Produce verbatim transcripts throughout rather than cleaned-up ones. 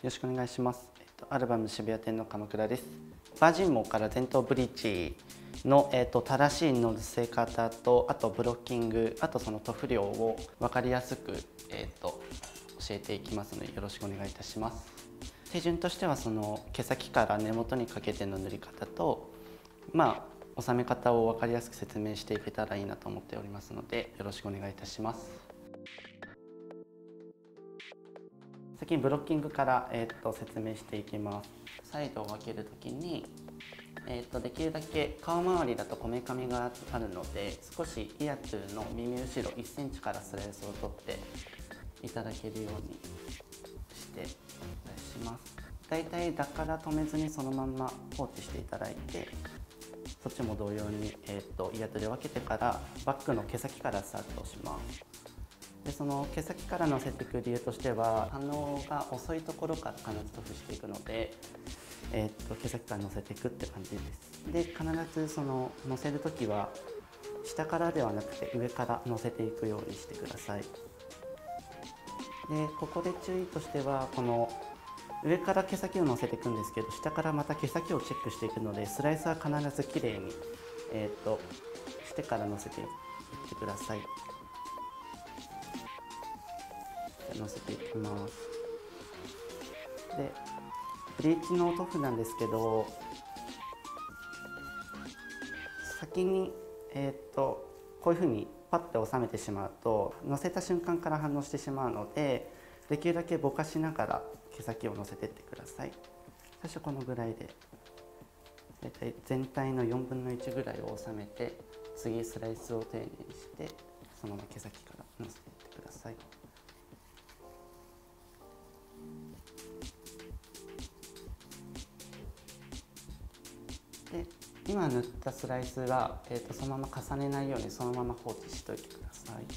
ろしくお願いします。えっと、アルバム渋谷店の鎌倉です。バージンモーから前頭ブリッジの、えっと、正しい乗せ方と、あとブロッキング、あとその塗布量を分かりやすく、えっと、教えていきますのでよろしくお願いいたします。手順としてはその毛先から根元にかけての塗り方と、まあ、収め方を分かりやすく説明していけたらいいなと思っておりますのでよろしくお願いいたします。先にブロッキングから、えー、と説明していきます。サイドを分けるときに、えー、とできるだけ顔周りだとこめかみがあるので少しイヤトゥの耳後ろいっセンチからスライスを取っていただけるようにしてお願いします。だいたいだから止めずにそのまんま放置していただいて、そっちも同様に、えー、とイヤトゥで分けてからバッグの毛先からスタートします。でその毛先から乗せていく理由としては反応が遅いところから必ず塗布していくので、えー、と毛先から乗せていくって感じです。で必ずその乗せるときは下からではなくて上から乗せていくようにしてください。でここで注意としてはこの上から毛先を乗せていくんですけど下からまた毛先をチェックしていくのでスライスは必ずきれいに、えー、としてから乗せていってください。乗せていきます。でブリーチの塗布なんですけど先に、えー、とこういうふうにパッて収めてしまうと乗せた瞬間から反応してしまうのでできるだけぼかしながら毛先を乗せていってください。最初このぐらいで大体全体のよんぶんのいちぐらいを収めて次スライスを丁寧にしてそのまま毛先から乗せていってください。で今塗ったスライスは、えー、とそのまま重ねないようにそのまま放置しておいてください。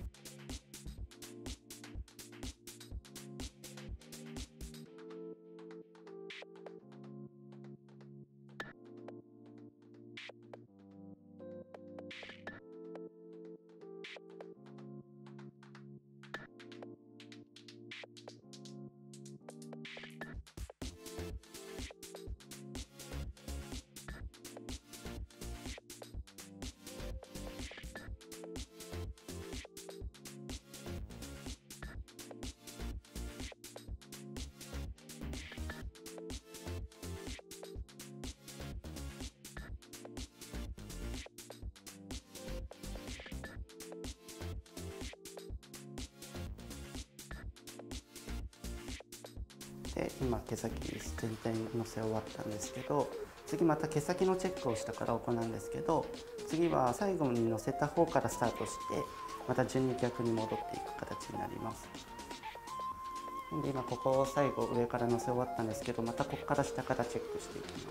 で今毛先全体にのせ終わったんですけど次また毛先のチェックを下から行うんですけど次は最後にのせた方からスタートしてまた順に逆に戻っていく形になります。で今ここを最後上からのせ終わったんですけどまたここから下からチェックしていきます。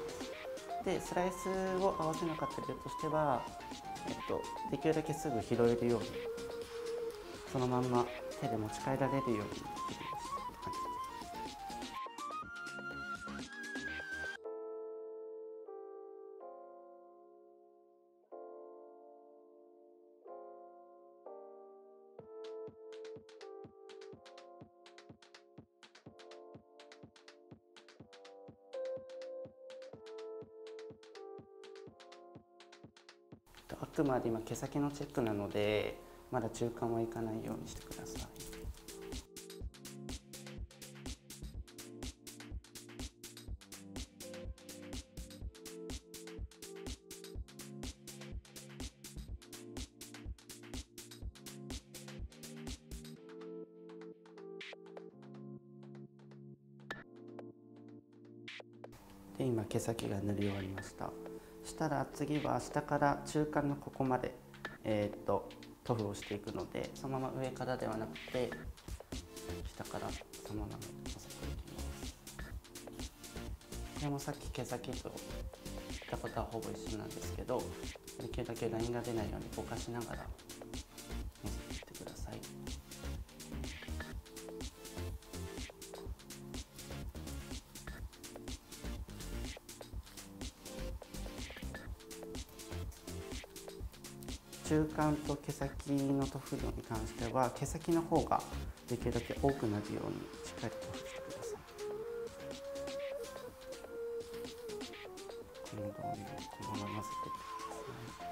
でスライスを合わせなかった理由としては、えっと、できるだけすぐ拾えるようにそのまんま手で持ち帰られるように切りましたって感じです。あくまで今毛先のチェックなのでまだ中間はいかないようにしてください。で今毛先が塗り終わりました。したら次は下から中間のここまで、えー、っと塗布をしていくのでそのまま上からではなくて下からそのままのせていきます。これもさっき毛先としたことはほぼ一緒なんですけどできるだけラインが出ないようにぼかしながらのせていってください。中間と毛先の塗布量に関しては毛先の方ができるだけ多くなるようにしっかり塗布してください。 ちも同様にこのまま混ぜてくださ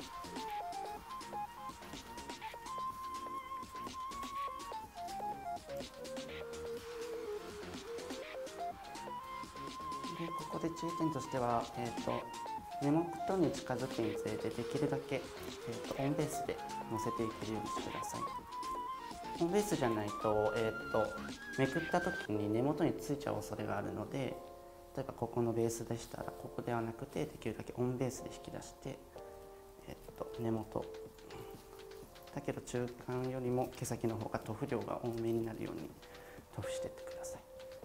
い。でここで注意点としては、えー、と根元に近づくにつれてできるだけ、えー、とオンベースで乗せていけるようにしてください。オンベースじゃないと、えー、とめくった時に根元についちゃう恐れがあるので、例えばここのベースでしたらここではなくてできるだけオンベースで引き出して、えー、と根元だけど中間よりも毛先の方が塗布量が多めになるように塗布していってください。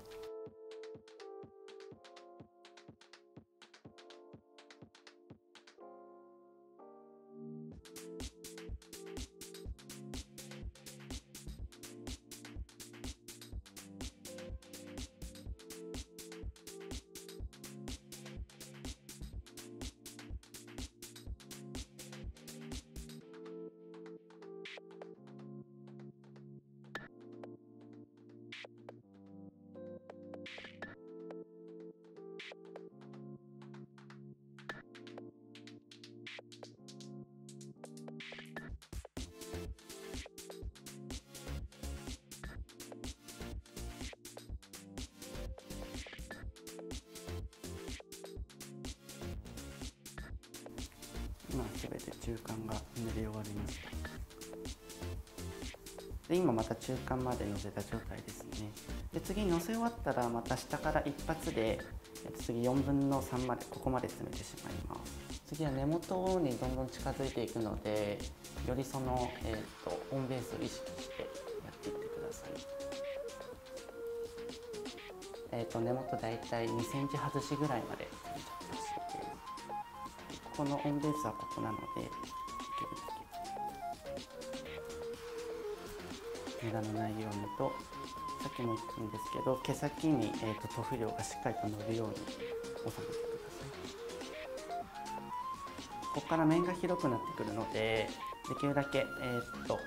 今すべて中間が塗り終わりました。で今また中間までのせた状態ですね。で次のせ終わったらまた下から一発で、えっと、次よんぶんのさんまでここまで詰めてしまいます。次は根元にどんどん近づいていくので、よりその、えっと、オンベースを意識してやっていってください。えっと、根元だいたいにセンチ外しぐらいまで詰めちゃってほしいです。ここのオンベースはここなので、できるだけ無駄のないようにと、さっきも言ったんですけど、毛先に、えーと、塗布量がしっかりと乗るように収めてください。ここから面が広くなってくるので、できるだけ、えーと、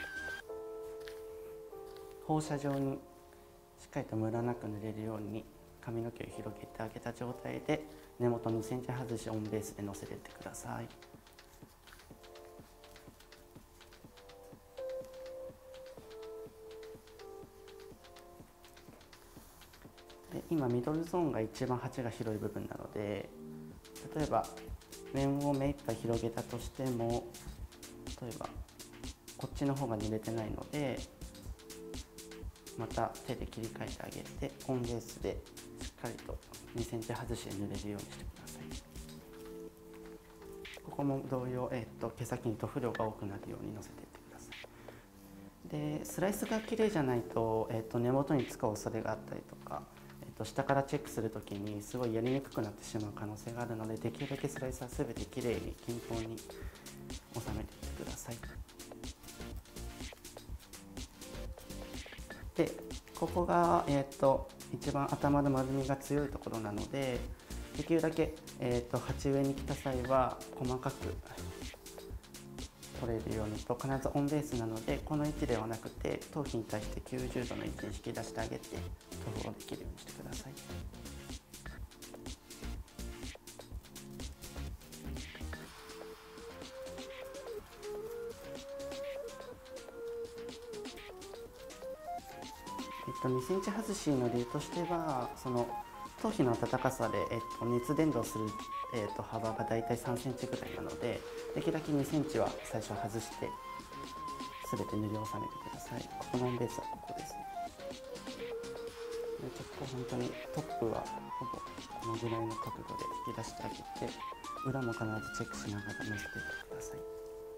放射状にしっかりとムラなく塗れるように髪の毛を広げてあげた状態で根元にセンチ外しオンベースでのせていってください。で今ミドルゾーンが一番鉢が広い部分なので、例えば面を目いっぱい広げたとしても、例えばこっちの方が塗れてないのでまた手で切り替えてあげて、オンベースでしっかりとにセンチ外しで塗れるようにしてください。ここも同様、えー、と毛先に塗布量が多くなるようにのせていってください。でスライスが綺麗じゃないと、えー、と根元につく恐れがあったりとか、えー、と下からチェックするときにすごいやりにくくなってしまう可能性があるので、できるだけスライスは全て綺麗に均等に収めていってください。でここが、えー、と一番頭の丸みが強いところなので、できるだけ、えー、と鉢植えに来た際は細かく取れるようにと、必ずオンベースなのでこの位置ではなくて頭皮に対してきゅうじゅうどの位置に引き出してあげて塗布をできるようにしてください。えっと、にセンチ外しの理由としては、その頭皮の温かさで、えっと、熱伝導する、えっと、幅がだいたいさんセンチぐらいなので、できるだけにセンチは最初外して全て塗り収めてください。ここのオンベースはここですね。で結構本当にトップはほぼこのぐらいの角度で引き出してあげて、裏も必ずチェックしながらのせていってください。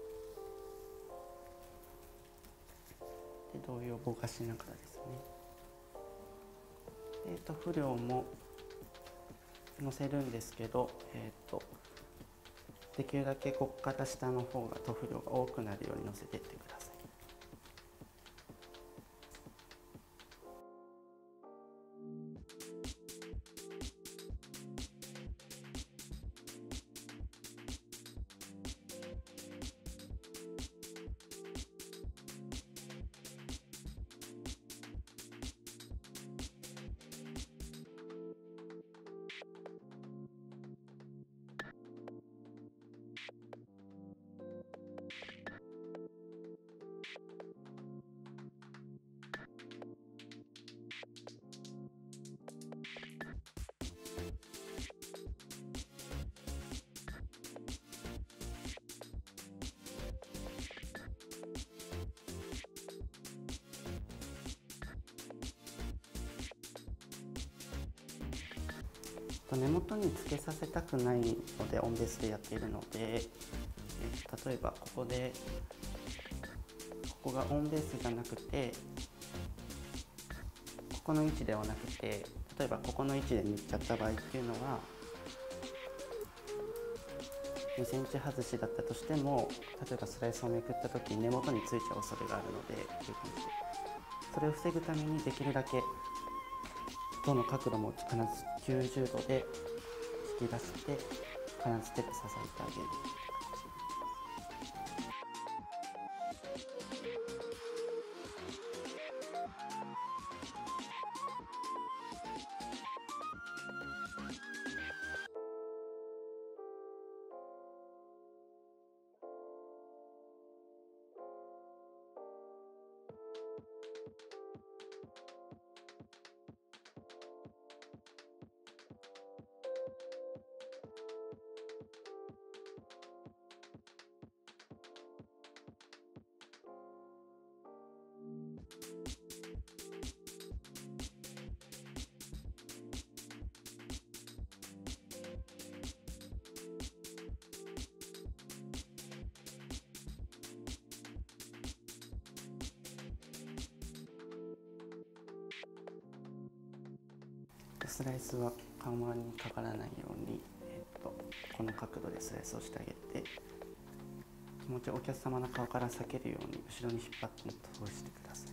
で同様ぼかしながらですね。えー、と塗料ものせるんですけど、えー、とできるだけここから下の方が塗布量が多くなるようにのせていってください。 根元につけさせたくないのでオンベースでやっているので、え例えばここでここがオンベースじゃなくてここの位置ではなくて、例えばここの位置で塗っちゃった場合っていうのはにセンチ外しだったとしても、例えばスライスをめくった時に根元についちゃう恐れがあるので、こういう感じでそれを防ぐためにできるだけどの角度も必ずきゅうじゅうどで引き出して必ず手で支えてあげる。スライスは顔周りにかからないように、えー、とこの角度でスライスをしてあげて、気持ちをお客様の顔から避けるように後ろに引っ張って通してください。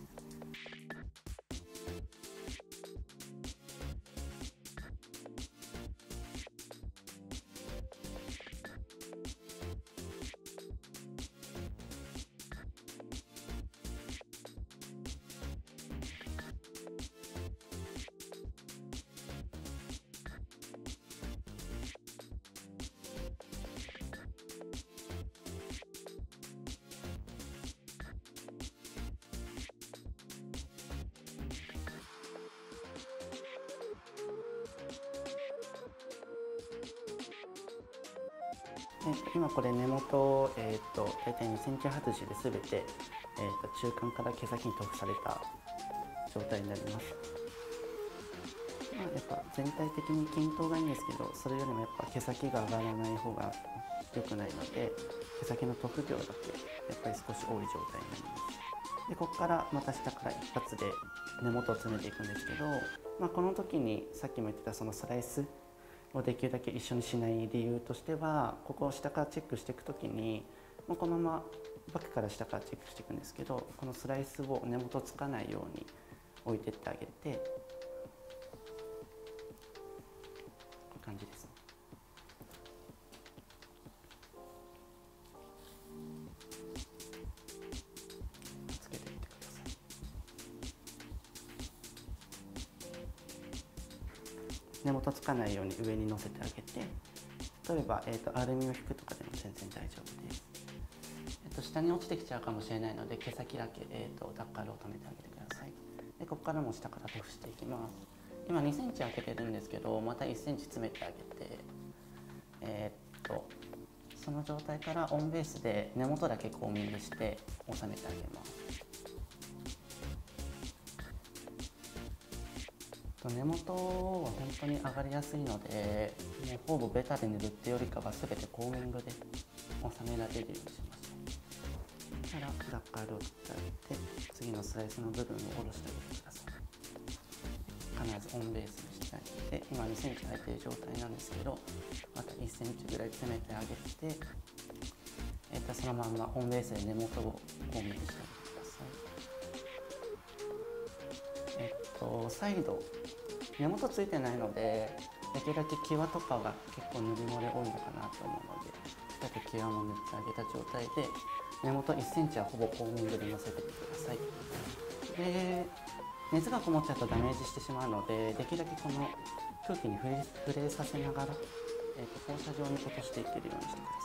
えー、と今これ根元、えー、と大体にセンチ外しで全て、えー、と中間から毛先に塗布された状態になります。まあ、やっぱ全体的に均等がいいんですけど、それよりもやっぱ毛先が上がらない方が良くないので、毛先の塗布量だけやっぱり少し多い状態になります。でここからまた下から一発で根元を詰めていくんですけど、まあ、この時にさっきも言ってたそのスライスをできるだけ一緒にしない理由としては、ここを下からチェックしていくときにもうこのままバックから下からチェックしていくんですけど、このスライスを根元つかないように置いてってあげて、こういう感じですね。つけてみてください。根元つかないように上に乗せてあげて、例えば、えー、とアルミを引くとかでも全然大丈夫です。えー、と下に落ちてきちゃうかもしれないので、毛先だけ、えー、とダッカールを留めてあげてください。でここからも下から塗布していきます。今にセンチ開けてるんですけど、またいっセンチ詰めてあげて、えー、とその状態からオンベースで根元だけコーミングして収めてあげます。根元は本当に上がりやすいので、もうほぼベタで塗るってよりかは全てコーミングで収められるようにしましょう。そしたらダッカールを取ってあげて、次のスライスの部分を下ろしてあげてください。必ずオンベースにしてあげて、今にセンチ空いている状態なんですけど、またいっセンチぐらい詰めてあげて、えー、とそのままオンベースで根元をコーミングしてあげてください。えっ、と再度根元ついてないので、できるだけ際とかが結構塗り漏れ多いのかなと思うので、しっかり際も塗ってあげた状態で根元いっセンチはほぼコーミングでのせてみてください。で熱がこもっちゃうとダメージしてしまうので、できるだけこの空気に触れ、触れさせながら、えー、と放射状に落としていけるようにしてください。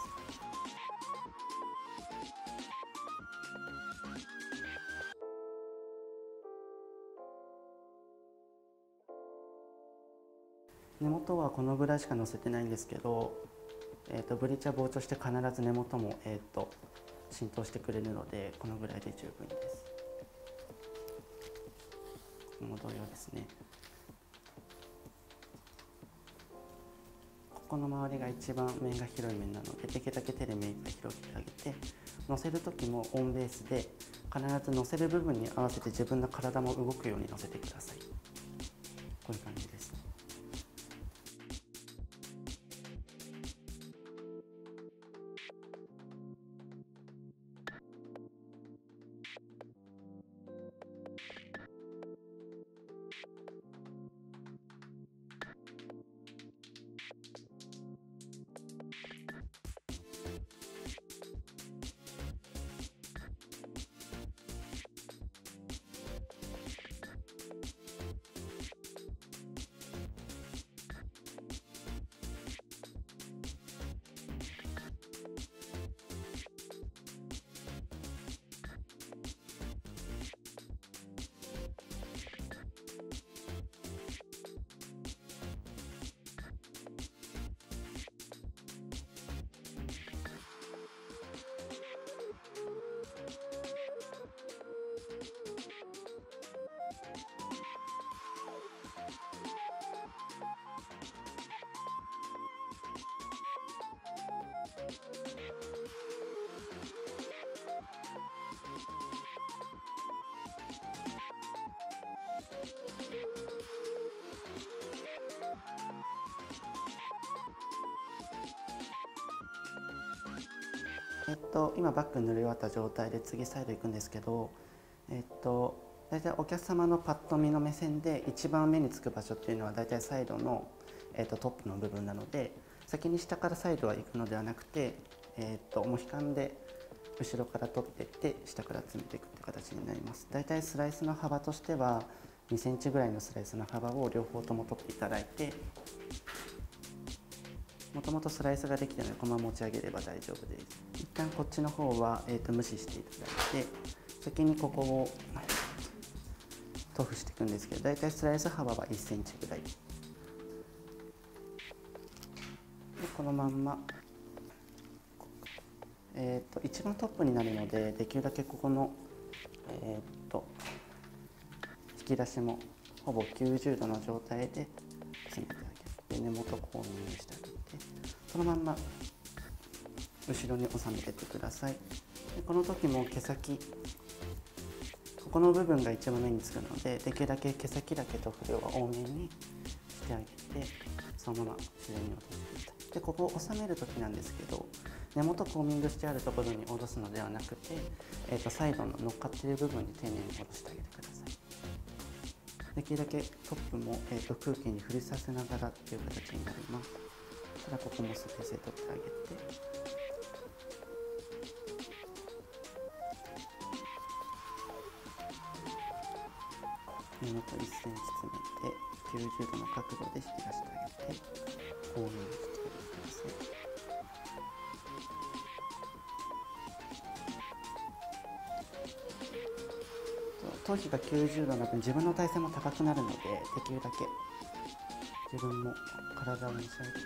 根元はこのぐらいしかのせてないんですけど、えー、とブリーチは膨張して必ず根元も、えー、と浸透してくれるので、このぐらいで十分です。ここも同様ですね。 この周りが一番面が広い面なので、できるだけ手で目いっぱい広げてあげて、乗せる時もオンベースで必ず乗せる部分に合わせて自分の体も動くように乗せてください。こういう感じです。えっと、今バッグ塗り終わった状態で次サイド行くんですけど、えっと、大体お客様のパッと見の目線で一番目につく場所っていうのは大体サイドの、えっと、トップの部分なので、先に下からサイドは行くのではなくて、えっと、モヒカンで後ろから取っていって下から詰めていくって形になります。大体スライスの幅としてはにセンチぐらいのスライスの幅を両方とも取っていただいて、もともとスライスができているのでこのまま持ち上げれば大丈夫です。一旦こっちの方は、えー、と無視していただいて、先にここを塗布していくんですけど、大体スライス幅はいっセンチぐらいで、このまんま、えー、と一番トップになるのでできるだけここの、えー、と引き出しもほぼきゅうじゅうどの状態で詰めてあげて、根元コーミングしてあげて、そのまんま後ろに収めてってください。でこの時も毛先、ここの部分が一番目につくので、できるだけ毛先だけ塗布量は多めにしてあげて、そのまま自然に落としてください。でここを収める時なんですけど、根元コーミングしてあるところに下ろすのではなくて、えー、とサイドの乗っかっている部分に丁寧に下ろしてあげてください。できるだけトップも、えー、と空気に触れさせながらっていう形になります。ただここもスペースで取ってあげて、根元いっセンチ詰めてきゅうじゅうどの角度で引き出してあげて、コーミングしてあげてください。頭皮がきゅうじゅうどの分自分の体勢も高くなるので、できるだけ自分も体を持ち上げてしてくださ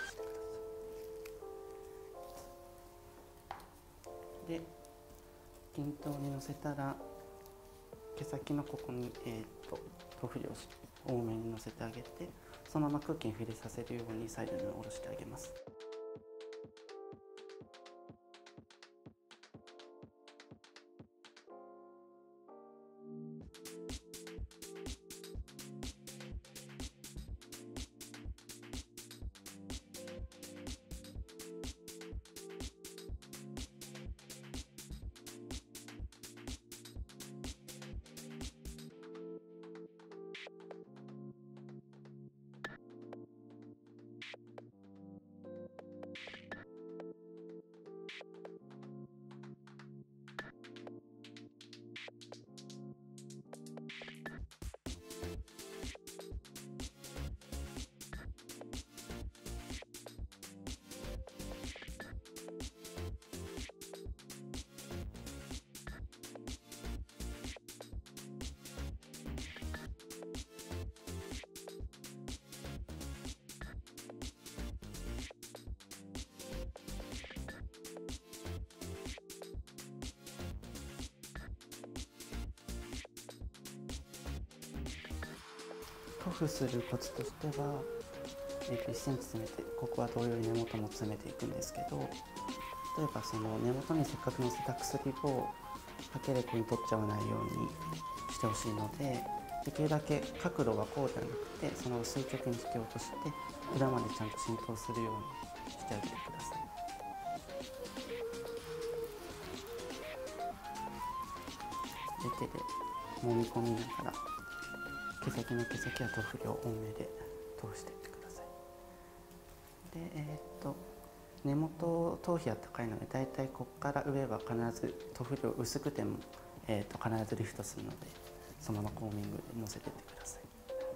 い。で均等に乗せたら毛先のここに、えー、と塗布量を多めに乗せてあげて、そのまま空気に触れさせるようにサイドに下ろしてあげます。塗布するコツとしては、 えー、といっセンチ詰めて、ここは同様に根元も詰めていくんですけど、例えばその根元にせっかくのせた薬をかけれこに取っちゃわないようにしてほしいので、できるだけ角度はこうではなくて、その垂直に引き落として裏までちゃんと浸透するようにしてあげてください。で、手で揉み込みながら毛先の毛先は塗布量多めで通していってください。で、えー、っと根元頭皮は高いので、だいたいここから上は必ず塗布量薄くても、えー、っと必ずリフトするので、そのままコーミングでのせていってください。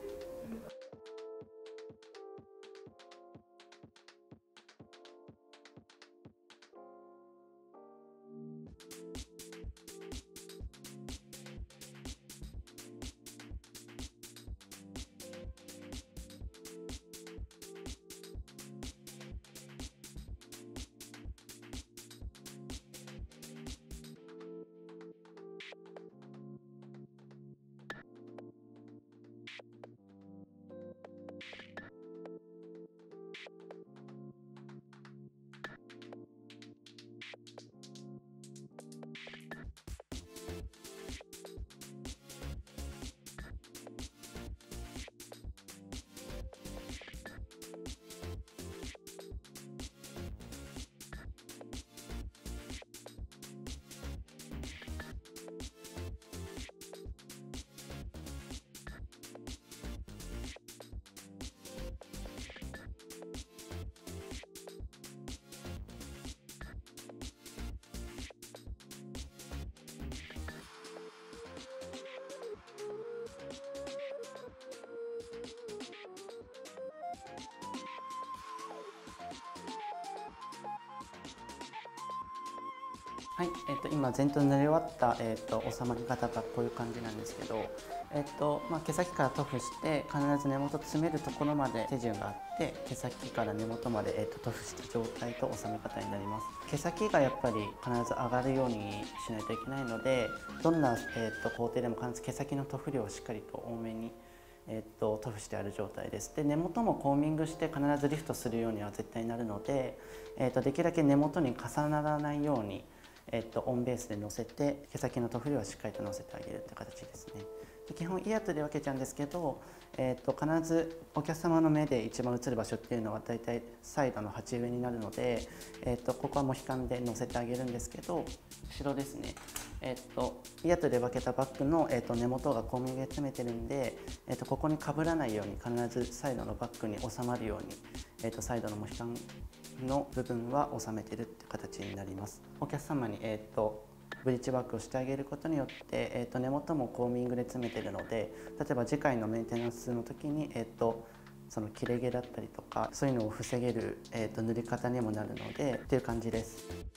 はい、えー、と今全頭塗り終わった、えー、と収まり方がこういう感じなんですけど、えーとまあ、毛先から塗布して必ず根元詰めるところまで手順があって、毛先から根元まで、えー、と塗布した状態と収め方になります。毛先がやっぱり必ず上がるようにしないといけないので、どんな、えー、と工程でも必ず毛先の塗布量をしっかりと多めにえっと塗布してある状態です。で、根元もコーミングして必ずリフトするようには絶対になるので、えっとできるだけ根元に重ならないように、えっとオンベースでのせて、毛先の塗布量はしっかりとのせてあげるって形ですね。で、基本イヤーとで分けちゃうんですけど、えっと必ずお客様の目で一番映る場所っていうのはだいたいサイドの鉢植えになるので、えっとここはモヒカンでのせてあげるんですけど、後ろですね。えっとイヤーとで分けたバッグの、えっと根元がコーミングで詰めてるんで、えっとここにかぶらないように必ずサイドのバッグに収まるように、えっとサイドのモヒカンの部分は収めてるって形になります。お客様に、えっとブリッジワークをしてあげることによって、えっと根元もコーミングで詰めてるので、例えば次回のメンテナンスの時に、えっとその切れ毛だったりとかそういうのを防げる、えっと塗り方にもなるのでっていう感じです。